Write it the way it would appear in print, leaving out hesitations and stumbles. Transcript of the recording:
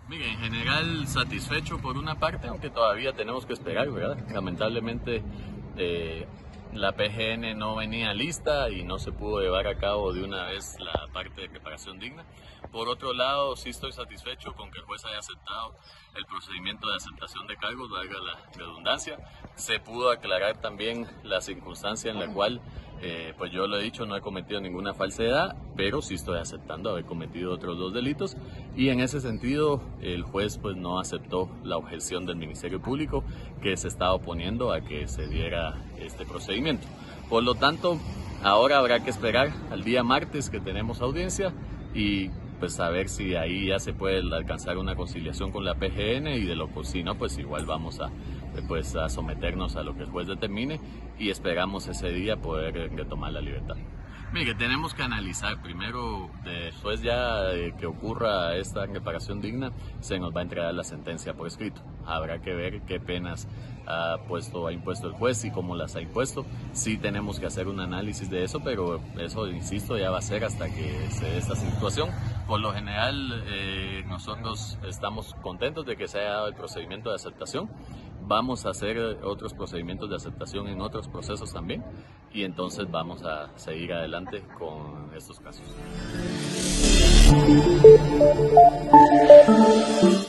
Mire, en general satisfecho por una parte, aunque todavía tenemos que esperar, ¿verdad? Lamentablemente la PGN no venía lista y no se pudo llevar a cabo de una vez la parte de reparación digna. Por otro lado, sí estoy satisfecho con que el juez haya aceptado el procedimiento de aceptación de cargos, valga la redundancia. Se pudo aclarar también la circunstancia en la cual, pues yo lo he dicho, no he cometido ninguna falsedad, pero sí estoy aceptando haber cometido otros 2 delitos y en ese sentido el juez pues no aceptó la objeción del Ministerio Público que se estaba oponiendo a que se diera este procedimiento. Por lo tanto, ahora habrá que esperar al día martes que tenemos audiencia y pues a ver si ahí ya se puede alcanzar una conciliación con la PGN y de lo que si no, pues igual vamos a someternos a lo que el juez determine y esperamos ese día poder retomar la libertad. Mire, tenemos que analizar primero, después ya de que ocurra esta reparación digna, se nos va a entregar la sentencia por escrito. Habrá que ver qué penas ha impuesto el juez y cómo las ha impuesto. Sí tenemos que hacer un análisis de eso, pero eso, insisto, ya va a ser hasta que se dé esta situación. Por lo general, nosotros estamos contentos de que se haya dado el procedimiento de aceptación. Vamos a hacer otros procedimientos de aceptación en otros procesos también y entonces vamos a seguir adelante con estos casos.